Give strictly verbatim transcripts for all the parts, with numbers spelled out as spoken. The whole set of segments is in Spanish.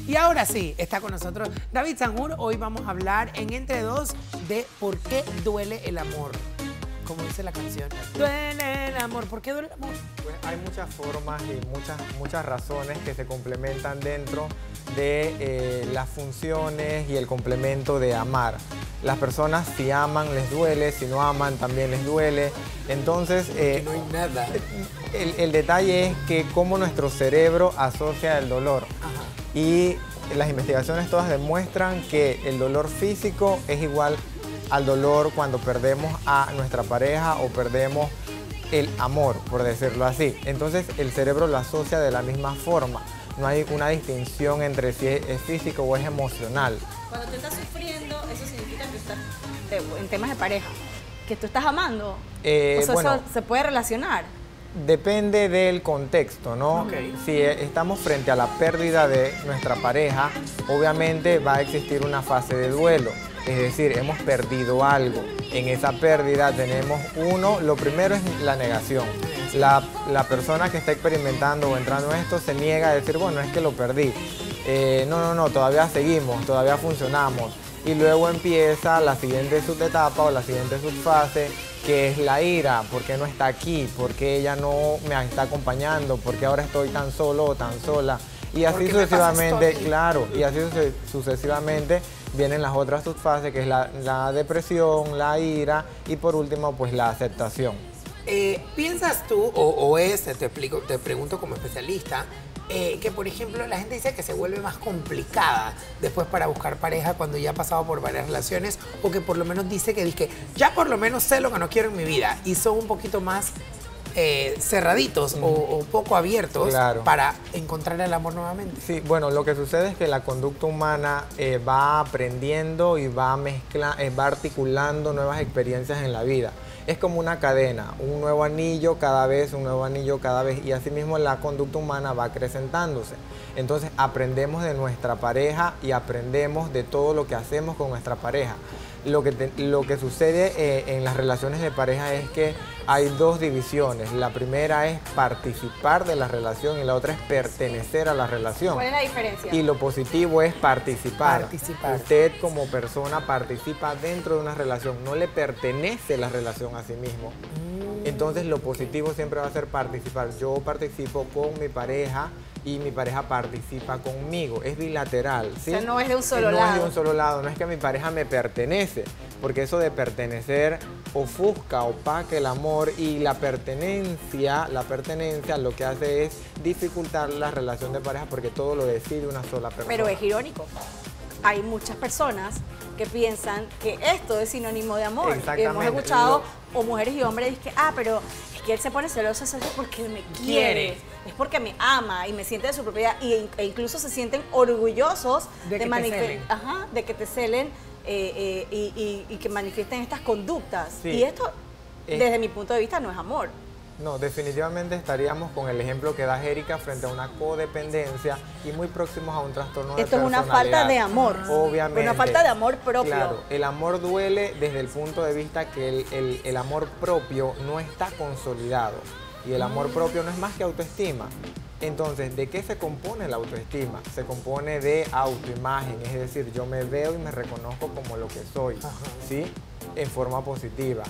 Y ahora sí, está con nosotros David Sanjur. Hoy vamos a hablar en Entre Dos de por qué duele el amor. Como dice la canción, duele el amor. ¿Por qué duele el amor? Pues hay muchas formas y muchas, muchas razones que se complementan dentro de eh, las funciones y el complemento de amar. Las personas si aman les duele, si no aman también les duele. Entonces, eh, no hay nada. El, el detalle es que cómo nuestro cerebro asocia el dolor. Ajá. Y las investigaciones todas demuestran que el dolor físico es igual al dolor cuando perdemos a nuestra pareja o perdemos el amor, por decirlo así. Entonces el cerebro lo asocia de la misma forma. No hay una distinción entre si es físico o es emocional. Cuando tú estás sufriendo, eso significa que estás, en temas de pareja, que tú estás amando. Eh, o sea, bueno, eso se puede relacionar. Depende del contexto, ¿no? Okay. Si estamos frente a la pérdida de nuestra pareja, obviamente va a existir una fase de duelo. Es decir, hemos perdido algo. En esa pérdida tenemos uno, lo primero es la negación. La, la persona que está experimentando o entrando en esto se niega a decir, bueno, es que lo perdí. Eh, no, no, no, todavía seguimos, todavía funcionamos. Y luego empieza la siguiente subetapa o la siguiente subfase, que es la ira. ¿Por qué no está aquí? ¿Por qué ella no me está acompañando? ¿Por qué ahora estoy tan solo o tan sola? Y así sucesivamente, claro, y así sucesivamente vienen las otras subfases, que es la, la depresión, la ira y por último, pues la aceptación. Eh, ¿Piensas tú, o, o es, te, explico, te pregunto como especialista, eh, que por ejemplo la gente dice que se vuelve más complicada después para buscar pareja cuando ya ha pasado por varias relaciones, o que por lo menos dice que, dice, ya por lo menos sé lo que no quiero en mi vida y son un poquito más eh, cerraditos mm. o, o poco abiertos, claro, para encontrar el amor nuevamente? Sí, bueno, lo que sucede es que la conducta humana eh, va aprendiendo y va, mezcla, eh, va articulando nuevas experiencias en la vida. Es como una cadena, un nuevo anillo cada vez, un nuevo anillo cada vez, y así mismo la conducta humana va acrecentándose. Entonces aprendemos de nuestra pareja y aprendemos de todo lo que hacemos con nuestra pareja. Lo que, te, lo que sucede eh, en las relaciones de pareja es que hay dos divisiones. La primera es participar de la relación y la otra es pertenecer a la relación. ¿Cuál es la diferencia? Y lo positivo es participar. Participar. Usted como persona participa dentro de una relación, no le pertenece la relación a sí mismo. Mm. Entonces lo positivo siempre va a ser participar. Yo participo con mi pareja y mi pareja participa conmigo, es bilateral, ¿sí? O sea, no es de un solo no lado. No es de un solo lado, no es que mi pareja me pertenece, porque eso de pertenecer ofusca, opaca el amor, y la pertenencia, la pertenencia lo que hace es dificultar la relación de pareja porque todo lo decide una sola persona. Pero es irónico. Hay muchas personas que piensan que esto es sinónimo de amor. Exactamente. Hemos escuchado, o mujeres y hombres, que, ah, pero es que él se pone celoso eso es porque me quiere, quiere, es porque me ama y me siente de su propiedad, y, e incluso se sienten orgullosos de, de, que, te celen. Ajá, de que te celen eh, eh, y, y, y que manifiesten estas conductas. Sí. Y esto, eh. desde mi punto de vista, no es amor. No, definitivamente estaríamos con el ejemplo que da Erika frente a una codependencia y muy próximos a un trastorno de Esto es personalidad. una falta de amor. Obviamente. Una falta de amor propio. Claro, el amor duele desde el punto de vista que el, el, el amor propio no está consolidado. Y el amor propio no es más que autoestima. Entonces, ¿de qué se compone la autoestima? Se compone de autoimagen, es decir, yo me veo y me reconozco como lo que soy, ¿sí? En forma positiva.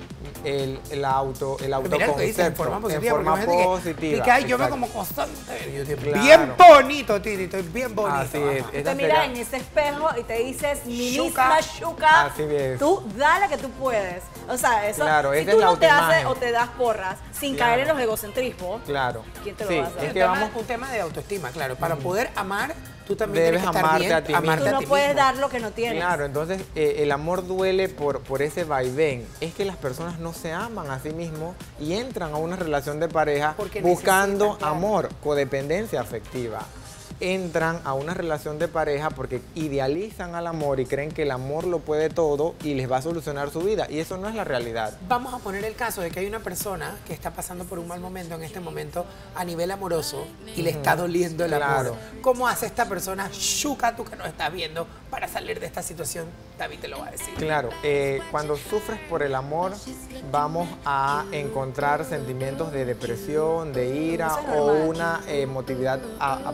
El, el auto, el autoconcepto, en forma positiva. En forma positiva. Y que ay, yo me como constante. Yo digo, claro. Bien bonito, Titi, estoy bien bonito. Así es. Tú te miras en ese espejo y te dices, mi misma Shuka, Así es. tú dale que tú puedes. O sea, eso, claro, si esa tú es la no te haces autoimagen. o te das porras sin Claro. caer en los egocentrismos, Claro. ¿quién te lo Sí, va a hacer? es Un que tema, vamos, un tema de autoestima, claro. Para poder amar, tú también Debes tienes que estar amarte bien, a ti amarte mismo. Tú a no ti puedes mismo. dar lo que no tienes. Claro, entonces eh, el amor duele por, por ese vaivén. Es que las personas no se aman a sí mismos y entran a una relación de pareja Porque buscando necesitan, claro. amor, codependencia afectiva. Entran a una relación de pareja porque idealizan al amor y creen que el amor lo puede todo y les va a solucionar su vida. Y eso no es la realidad. Vamos a poner el caso de que hay una persona que está pasando por un mal momento en este momento a nivel amoroso y le está doliendo el Claro. amor. ¿Cómo hace esta persona, Shuka, tú que nos estás viendo, para salir de esta situación? David te lo va a decir. Claro, eh, cuando sufres por el amor vamos a encontrar sentimientos de depresión, de ira Eso es o normal. una emotividad a- a plana.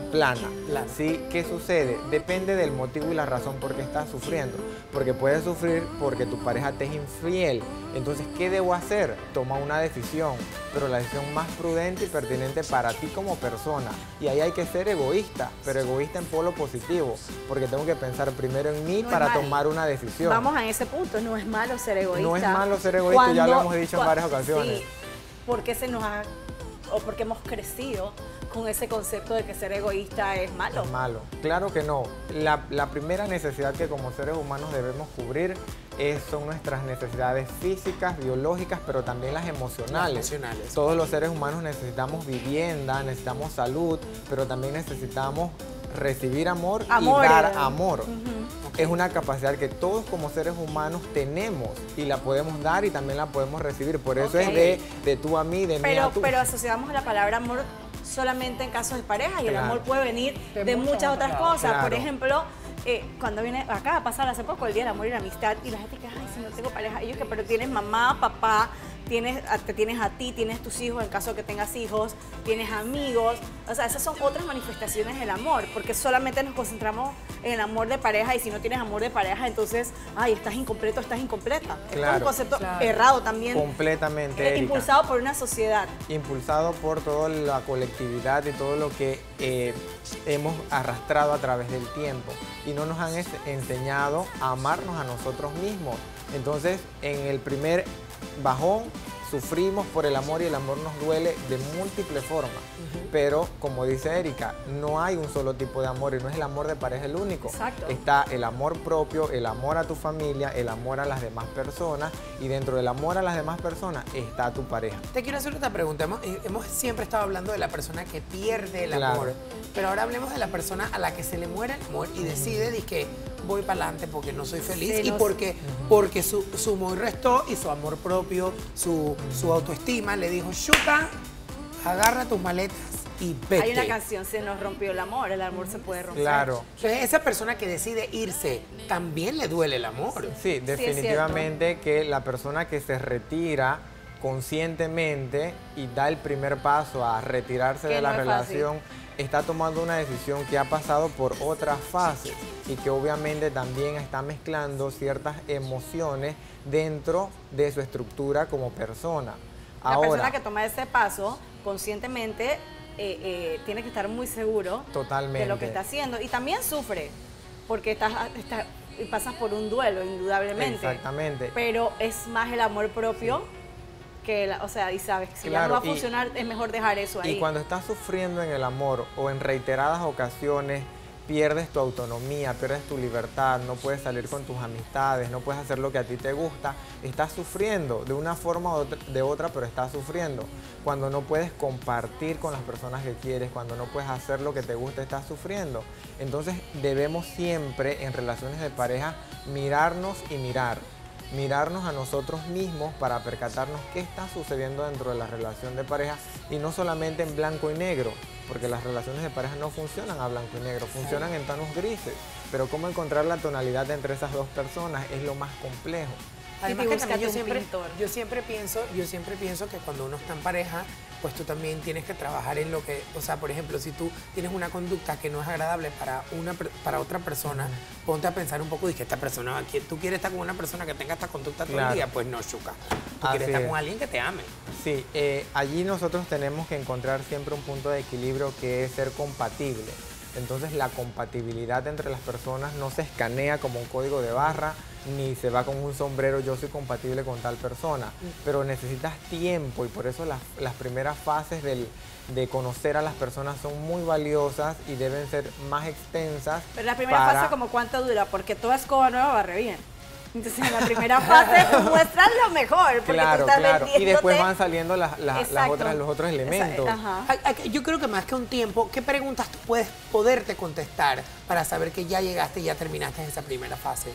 Claro. ¿Sí? ¿Qué sucede? Depende del motivo y la razón por qué estás sufriendo. Porque puedes sufrir porque tu pareja te es infiel. Entonces, ¿qué debo hacer? Toma una decisión, pero la decisión más prudente y pertinente para ti como persona. Y ahí hay que ser egoísta, pero egoísta en polo positivo, porque tengo que pensar primero en mí No para tomar una decisión. Vamos a ese punto, no es malo ser egoísta. No es malo ser egoísta, Cuando, ya lo hemos dicho en varias ocasiones. Sí, porque se nos ha, o porque hemos crecido con ese concepto de que ser egoísta es malo. Es malo. Claro que no. La, la primera necesidad que como seres humanos debemos cubrir es, son nuestras necesidades físicas, biológicas, pero también las emocionales. Las emocionales. Todos los seres humanos necesitamos vivienda, necesitamos salud, pero también necesitamos recibir amor, Amor, y dar eh. amor. Ujú. Es una capacidad que todos como seres humanos tenemos y la podemos dar y también la podemos recibir. Por eso Ok. es de, de tú a mí, de mí Pero, a tú. pero asociamos la palabra amor solamente en casos de pareja y el Claro. amor puede venir De de, muchas muchas otras otras cosas. Claro. Por ejemplo, eh, cuando viene, acaba de pasar hace poco el Día del Amor y la Amistad y la gente que, ay, si no tengo pareja, ellos que, pero tienes mamá, papá, tienes, a- te tienes a ti, tienes tus hijos en caso de que tengas hijos, tienes amigos, o sea, esas son otras manifestaciones del amor, porque solamente nos concentramos en el amor de pareja y si no tienes amor de pareja, entonces, ay, estás incompleto, estás incompleta. Esto es Claro. un concepto Claro. errado también, Completamente, eh, Erika. impulsado por una sociedad. Impulsado por toda la colectividad y todo lo que eh, hemos arrastrado a través del tiempo y no nos han es- enseñado a amarnos a nosotros mismos. Entonces, en el primer bajón sufrimos por el amor y el amor nos duele de múltiples formas. Pero, como dice Erika, no hay un solo tipo de amor y no es el amor de pareja el único. Exacto. Está el amor propio, el amor a tu familia, el amor a las demás personas y dentro del amor a las demás personas está tu pareja. Te quiero hacer otra pregunta. Hemos, eh, hemos siempre estado hablando de la persona que pierde el Claro. amor, pero ahora hablemos de la persona a la que se le muere el amor y decide que voy para adelante porque no soy feliz Sí, y no- porque, porque su, su amor restó y su amor propio, su, su autoestima le dijo, Chuca, agarra tus maletas y vete. Hay una canción, se nos rompió el amor, el amor se puede romper. Claro. Entonces, esa persona que decide irse, también le duele el amor. Sí, es definitivamente que la persona que se retira conscientemente y da el primer paso a retirarse Que de no la es fácil. relación, está tomando una decisión que ha pasado por otras fases y que obviamente también está mezclando ciertas emociones dentro de su estructura como persona. La Ahora, persona que toma ese paso conscientemente eh, eh, tiene que estar muy seguro Totalmente. de lo que está haciendo y también sufre porque estás, estás- pasas por un duelo indudablemente. Exactamente. Pero es más el amor propio que, la- o sea, y sabes, si ya no Claro, va a y- funcionar es mejor dejar eso ahí. Y cuando estás sufriendo en el amor o en reiteradas ocasiones, pierdes tu autonomía, pierdes tu libertad, no puedes salir con tus amistades, no puedes hacer lo que a ti te gusta, estás sufriendo de una forma o de otra, pero estás sufriendo. Cuando no puedes compartir con las personas que quieres, cuando no puedes hacer lo que te gusta, estás sufriendo. Entonces debemos siempre en relaciones de pareja mirarnos y mirar. Mirarnos a nosotros mismos para percatarnos qué está sucediendo dentro de la relación de pareja y no solamente en blanco y negro, porque las relaciones de pareja no funcionan a blanco y negro, funcionan en tonos grises, pero cómo encontrar la tonalidad entre esas dos personas es lo más complejo. Además Sí, que búscate también yo un siempre, pintor. yo siempre pienso, yo siempre pienso que cuando uno está en pareja, pues tú también tienes que trabajar en lo que, o sea, por ejemplo, si tú tienes una conducta que no es agradable para una per- para otra persona, ponte a pensar un poco y que esta persona, que tú quieres estar con una persona que tenga esta conducta todo Claro. el día, pues no, Chuca. Tú Así quieres estar es. con alguien que te ame. Sí, eh, allí nosotros tenemos que encontrar siempre un punto de equilibrio que es ser compatible. Entonces la compatibilidad entre las personas no se escanea como un código de barra, ni se va con un sombrero, yo soy compatible con tal persona, pero necesitas tiempo y por eso las, las primeras fases del, de conocer a las personas son muy valiosas y deben ser más extensas. Pero la primera para- fase, ¿como cuánto dura? Porque toda escoba nueva barre bien. Entonces, en la primera fase muestran lo mejor, porque Claro, tú estás claro. Y después vendiéndote- van saliendo las, las- las Exacto. otras, los otros elementos. Esa- ajá. Ay, ay, Yo creo que más que un tiempo, ¿qué preguntas tú puedes poderte contestar para saber que ya llegaste y ya terminaste esa primera fase?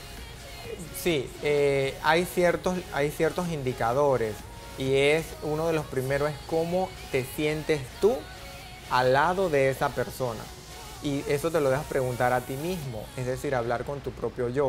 Sí, eh, hay, ciertos, hay ciertos indicadores y es uno de los primeros es cómo te sientes tú al lado de esa persona. Y eso te lo dejas preguntar a ti mismo, es decir, hablar con tu propio yo.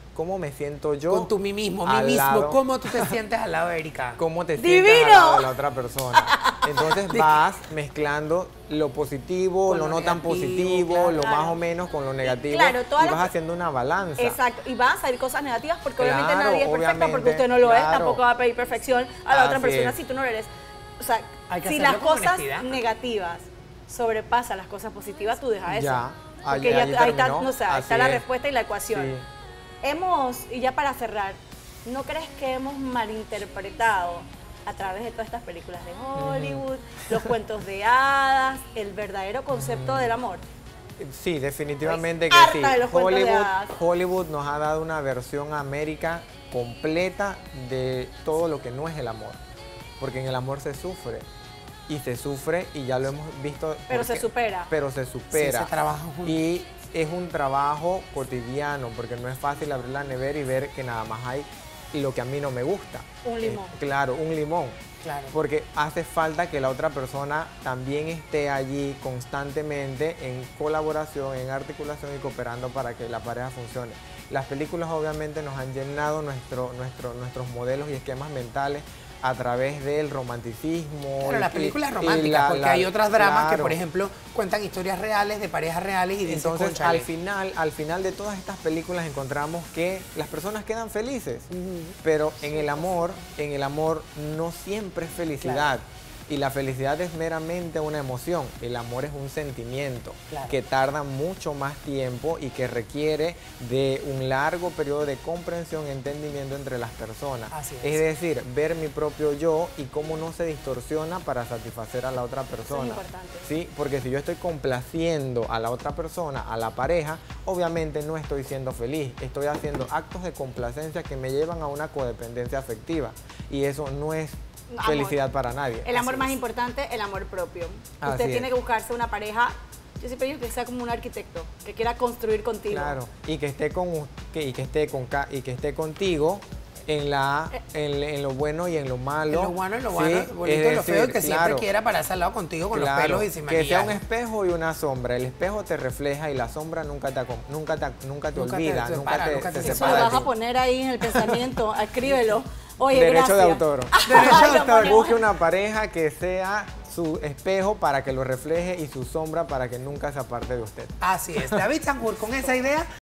cómo me siento yo. Con tu mí mismo, mí al mismo. lado- ¿Cómo tú te sientes al lado de Erika? cómo te ¡Divino! sientes al lado de la otra persona. Entonces vas mezclando lo positivo, Con lo lo no tan negativo, positivo, claro. lo Claro. más o menos con lo negativo. claro, todas y las- vas haciendo una balanza. Exacto, y van a salir cosas negativas porque obviamente Claro, nadie es perfecta, porque obviamente, usted no lo es, claro. tampoco va a pedir perfección a la otra Así persona es. si tú no lo eres. O sea, Hay que si hacerlo las con cosas honestidad. negativas sobrepasan las cosas positivas, tú dejas eso. Ya, Porque ahí- ya ahí ahí está, terminó. no sé, ahí Así está la es. respuesta y la ecuación. Sí. Hemos, y ya para cerrar, ¿no crees que hemos malinterpretado a través de todas estas películas de Hollywood, los cuentos de hadas, el verdadero concepto del amor? Sí, definitivamente Estoy que sí. harta de los cuentos de Hollywood, hadas. Hollywood nos ha dado una versión América completa de todo lo que no es el amor. Porque en el amor se sufre. Y se sufre y ya lo hemos visto. Pero porque- se supera. Pero se supera. Sí, se trabaja juntos. Y es un trabajo cotidiano, porque no es fácil abrir la nevera y ver que nada más hay lo que a mí no me gusta. Un limón. Eh, claro, un limón. Claro. Porque hace falta que la otra persona también esté allí constantemente en colaboración, en articulación y cooperando para que la pareja funcione. Las películas obviamente nos han llenado nuestro, nuestro, nuestros modelos y esquemas mentales a través del romanticismo. Pero y- las películas y románticas, la- porque la- hay otras dramas que, claro. por ejemplo, cuentan historias reales de parejas reales y dices, Entonces, "Cónchale". al final, al final de todas estas películas encontramos que las personas quedan felices, pero en el amor, en el amor no siempre es felicidad. Y la felicidad es meramente una emoción. El amor es un sentimiento Claro. que tarda mucho más tiempo y que requiere de un largo periodo de comprensión y entendimiento entre las personas. Así es. Es decir, ver mi propio yo y cómo no se distorsiona para satisfacer a la otra persona. importante. Sí, porque si yo estoy complaciendo a la otra persona, a la pareja, obviamente no estoy siendo feliz. Estoy haciendo actos de complacencia que me llevan a una codependencia afectiva. Y eso no es Amor. felicidad para nadie. El amor Así más es. importante, el amor propio. Así Usted es. tiene que buscarse una pareja, yo siempre digo que sea como un arquitecto, que quiera construir contigo. Claro, y que esté con u- que, y que esté con ca- y que esté contigo en la en, en lo bueno y en lo malo. En lo bueno, en lo Sí, bueno, lo bonito, es en lo feo, y que decir, siempre claro, quiera pararse al lado contigo con claro, los pelos y sin que sea un maquillaje. espejo y una sombra. El espejo te refleja y la sombra nunca te acom- nunca te, nunca te Nunca te olvida, separa, nunca te, nunca te se Eso separa lo de vas separa a de ti. poner ahí en el pensamiento, escríbelo. Oye, Derecho de gracias. autor. Derecho de Ay, lo autor. ponemos. Busque una pareja que sea su espejo para que lo refleje y su sombra para que nunca se aparte de usted. Así es. David Sanjur, con esa idea